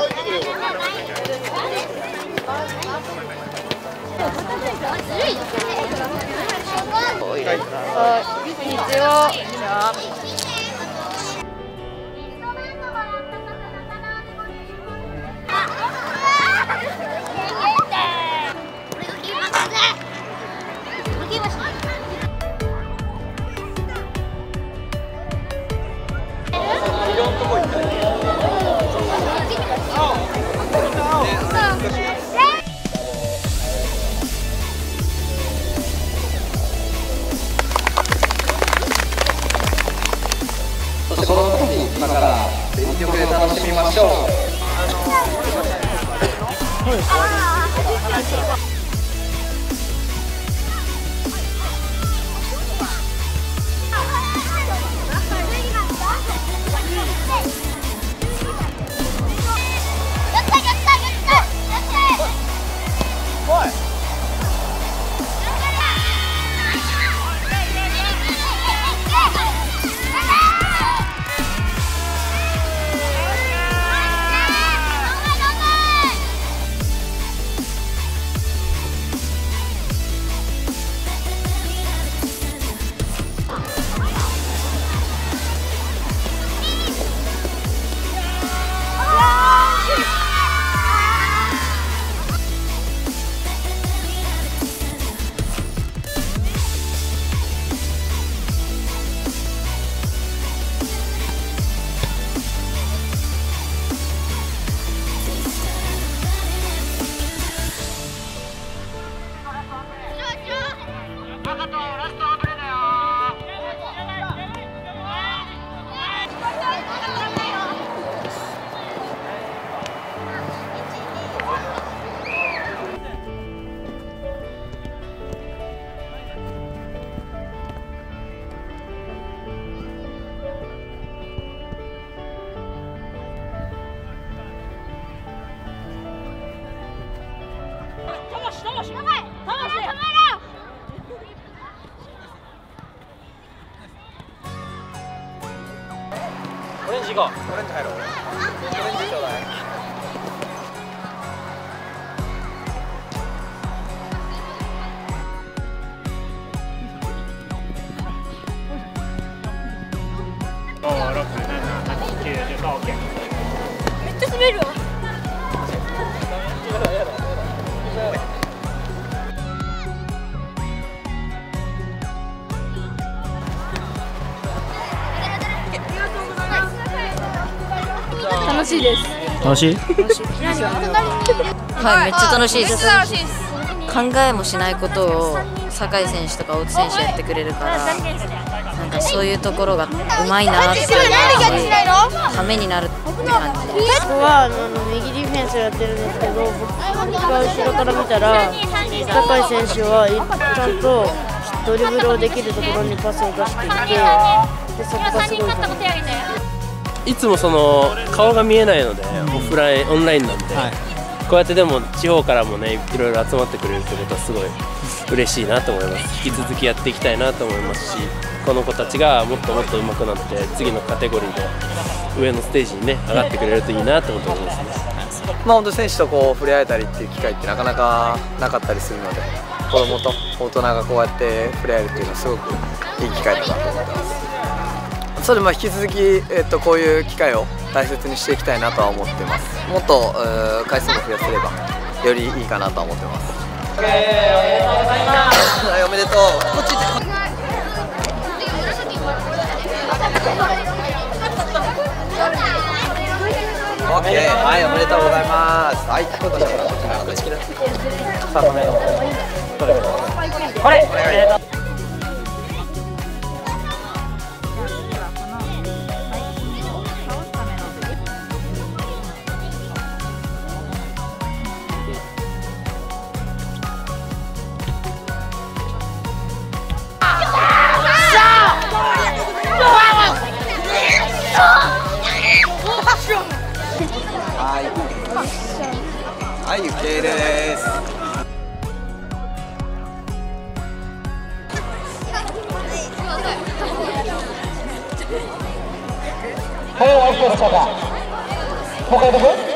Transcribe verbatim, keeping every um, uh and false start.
そしてこの時今から全力で楽しみましょう。 オレンジ行こう。オレンジ入ろう。オレンジちょうだい。五六七八九十が OK。 めっちゃ滑るわ。楽しいです。 楽しい？ はい、めっちゃ楽しいです。考えもしないことを酒井選手とか大津選手やってくれるから、なんかそういうところがうまいなっていうためになるって感じです。 ここはあの右ディフェンスをやってるんですけど、僕が後ろから見たら酒井選手はちゃんとドリブルをできるところにパスを出していて、でそこがすごい。 いつもその顔が見えないので、オフラインオンラインなんで、はい、こうやってでも地方からもねいろいろ集まってくれるってことはすごい嬉しいなと思います。引き続きやっていきたいなと思いますし、この子たちがもっともっと上手くなって次のカテゴリーで上のステージにね上がってくれるといいなと思ってますね。 まあ本当選手とこう触れ合えたりっていう機会ってなかなかなかったりするので、子供と大人がこうやって触れ合えるっていうのはすごくいい機会だなと思ってます。それでまあ引き続き、えっと、こういう機会を大切にしていきたいなとは思ってます。もっと回数も増やせればよりいいかなとは思ってます。おめでとう。こっち行って。オッケー、はい、おめでとうございます。はい、こっちこっち来な。さんの目の。どれ？これ。はい、OK です。はい、OK でしょうか。もう一回やってく？